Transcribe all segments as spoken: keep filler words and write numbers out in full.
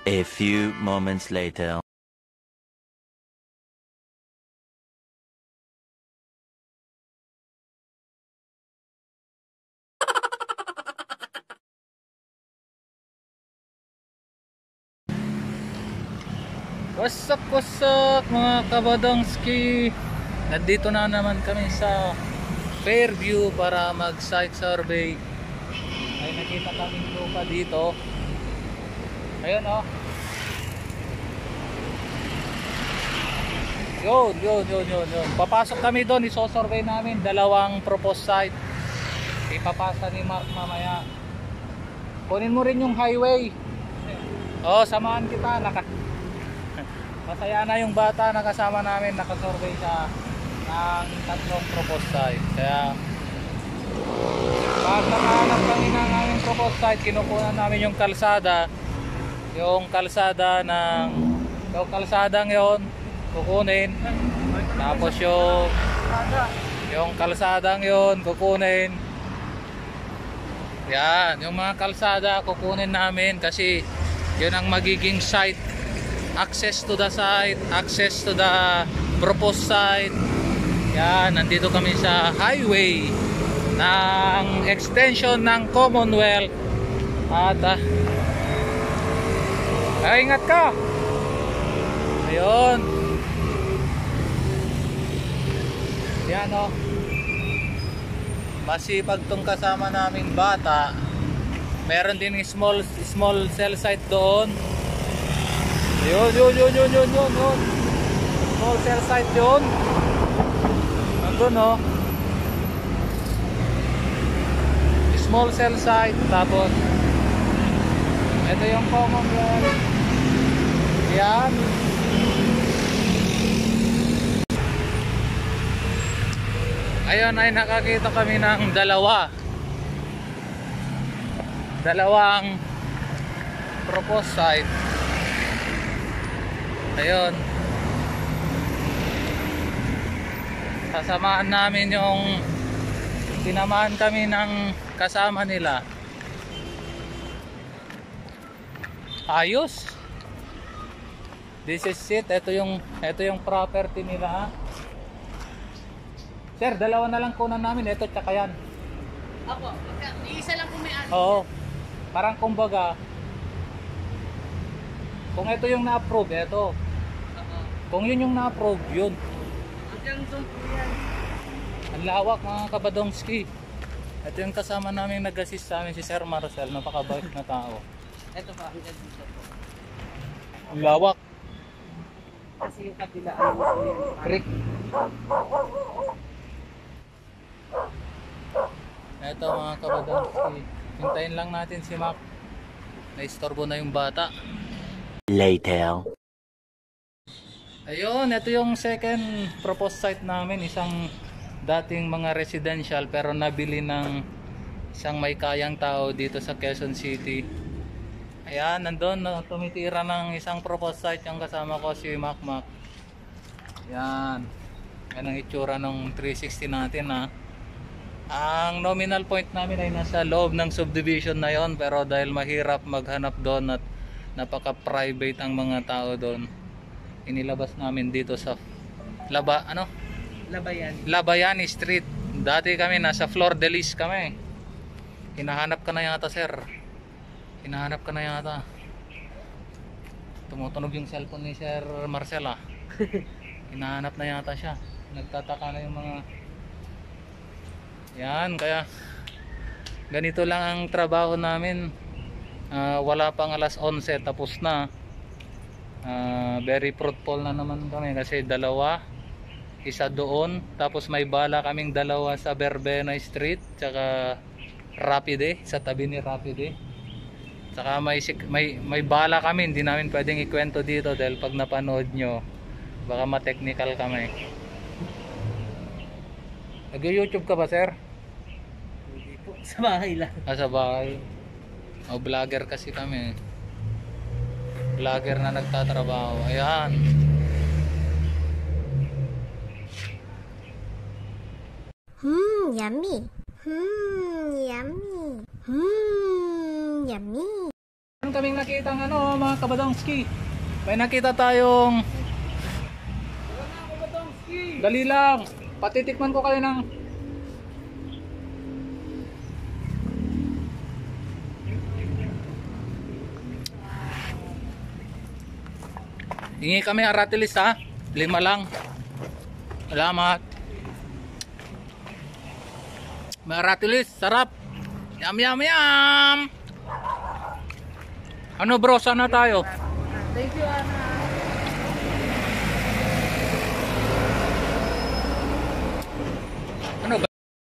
A few moments later. Wasak wasak mga kabadangski, nandito na naman kami sa Fairview para mag site survey. Ay nakita kami lupa dito, ayun oh, yun yun yun yun yun papasok kami doon, isosurvey namin dalawang proposed site, ipapasa ni Mark mamaya. Kunin mo rin yung highway, oh samahan kita. Naka masaya na yung bata na kasama namin, nakasurvey siya ng tatlong proposed site. Kaya pag nakahanap kami ng aming proposed site, kinukunan namin yung kalsada, yung kalsada ng yung kalsadang yon kukunin, tapos yung yung kalsadang yon kukunin. Yan, yung mga kalsada kukunin namin kasi yun ang magiging site, access to the site, access to the proposed site. Yan, nandito kami sa highway ng extension ng Commonwealth. At uh, ay, ingat ka. Ayun. Yan o, masipag tong kasama naming bata. Meron din small small cell site doon. Yun, yun, yun, yun, yun, yun, yun. Small cell site yun. Nandun o. Small cell site. Tapos ito yung Commonwealth. Yan. Ayun ay nakakita kami ng dalawa. Dalawang proposed site. Ayun, sasamahan namin yung tinamaan kami ng kasama nila. Ayos. This is it. Ito yung ito yung property nila. Sir, dalawa na lang kunan namin. Ito tsaka yan. Opo, isa lang po may ano. Oo. Parang kumbaga, kung ito yung na-approve, ito. Kung yun yung na-approve, yun. Hanggang doon po yan. Ang lawak mga kabadongski. Ito yung kasama namin nag-assist sa amin, si Sir Marcel. Napakabait na tao. Ito pa, hanggang dito po. Ang lawak. Kasi yung kabila ano po yan. Creek. Ito mga kabadongski. Hintayin lang natin si Mac. Naistorbo na yung bata. Later. Ayun, ito yung second proposed site namin. Isang dating mga residential pero nabili ng isang may kayang tao dito sa Quezon City. Ayan, nandun, no, tumitira ng isang proposed site yung kasama ko, si Mac Mac. Ayan. Yan ang itsura ng three sixty natin ha. Ang nominal point namin ay nasa loob ng subdivision na yon, pero dahil mahirap maghanap doon at napaka-private ang mga tao doon, inilabas namin dito sa Laba, ano? Labayan. Labayani Street. Dati kami nasa Flor de Lis kami. Hinahanap ka na yata, sir. Hinahanap ka na yata. Tumutunog yung cellphone ni Sir Marcela. Hinahanap na yata siya. Nagtataka na yung mga yan, kaya ganito lang ang trabaho namin. Uh, wala pang alas onse, tapos na. Uh, very fruitful na naman kami kasi dalawa, isa doon, tapos may bala kaming dalawa sa Verbena Street tsaka Rapide, sa tabi ni Rapide. Tsaka may, may, may bala kami, hindi namin pwedeng ikwento dito dahil pag napanood nyo baka ma-technical kami. Nag-YouTube ka ba, sir? Hindi po, sa bahay lang. Ah, sa bahay. O, vlogger kasi kami. Vlogger na nagtatrabaho. Ayan. Hmm, yummy. Hmm, yummy. Hmm, yummy. Kaming nakita ng ano mga kabadongski. May nakita tayong dali lang. Patitikman ko kayo ng hingi kami aratilis ha. Lima lang. Salamat. May aratilis, sarap. Yum yum yum. Ano bro, sana tayo? Thank you, Ana. Ano ba?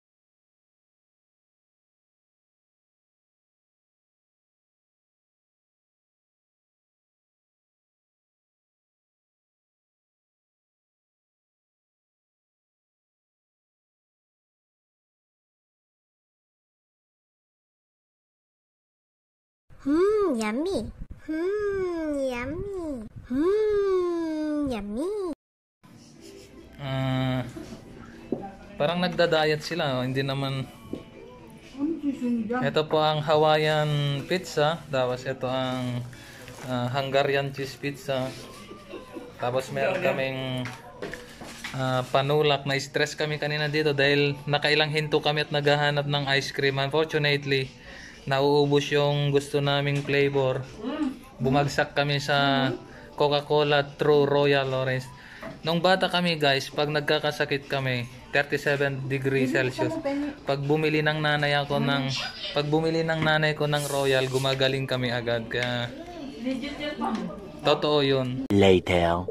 Hmm, yummy. Hmm, yummy. Hmm, yummy. Uh, parang nagda-diet sila, oh. Hindi naman. Ito po ang Hawaiian pizza, tapos ito ang uh, Hungarian cheese pizza. Tapos meron kaming uh, panulak. Na stress kami kanina dito dahil nakailang hinto kami at naghahanap ng ice cream. Unfortunately, nauubos yung gusto naming flavor. Bumagsak kami sa Coca-Cola True Royal Orange. Nung bata kami guys, pag nagkakasakit kami, thirty-seven degrees Celsius. Pag bumili ng nanay ako ng pag bumili ng nanay ko ng Royal, gumagaling kami agad. Kaya totoo 'yun. Later.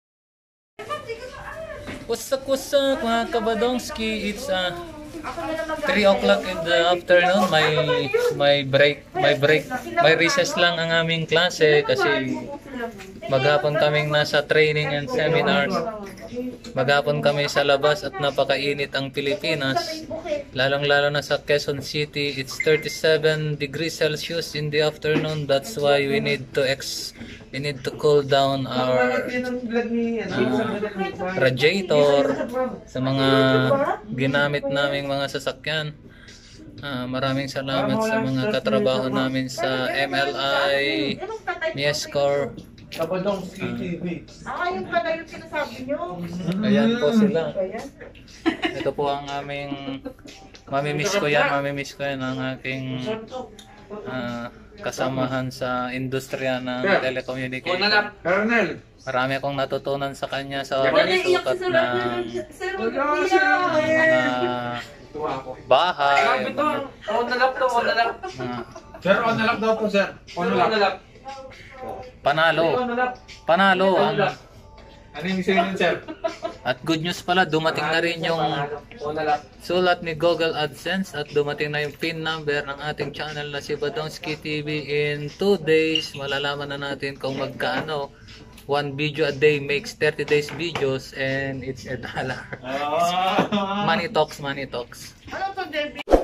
What's up, what's up mga kabadongski? It's uh, three o'clock in the afternoon. May may break, may break, may recess lang ang aming klase kasi maghapon kaming nasa training and seminars. Maghapon kami sa labas at napakainit ang Pilipinas. Lalong-lalo na sa Quezon City, it's thirty-seven degrees Celsius in the afternoon. That's why we need to ex we need to cool down our uh, radiator sa mga ginamit naming mga sasakyan. Uh, maraming salamat sa mga katrabaho namin sa M L I, Miescor. Kabadongski T V. Ah, yung pala yung sinasabi nyo. Ayan po sila. Ito po ang aming mamimiss ko yan, mamimiss ko yan ang aking uh, kasamahan sa industriya ng telecommunication. Colonel. Marami akong natutunan sa kanya sa pagsukat ng mga bahay, mga, On the lap to, on the lap. mga Sir, on the lock daw po, sir. On the lock. panalo. Panalo ang Ano yung isa yun, sir? at good news pala, dumating na rin yung sulat ni Google AdSense at dumating na yung PIN number ng ating channel na si Badongski T V. In two days, malalaman na natin kung magkaano. One video a day makes thirty days videos and it's a dollar. Money talks, money talks. Ano to, Debbie?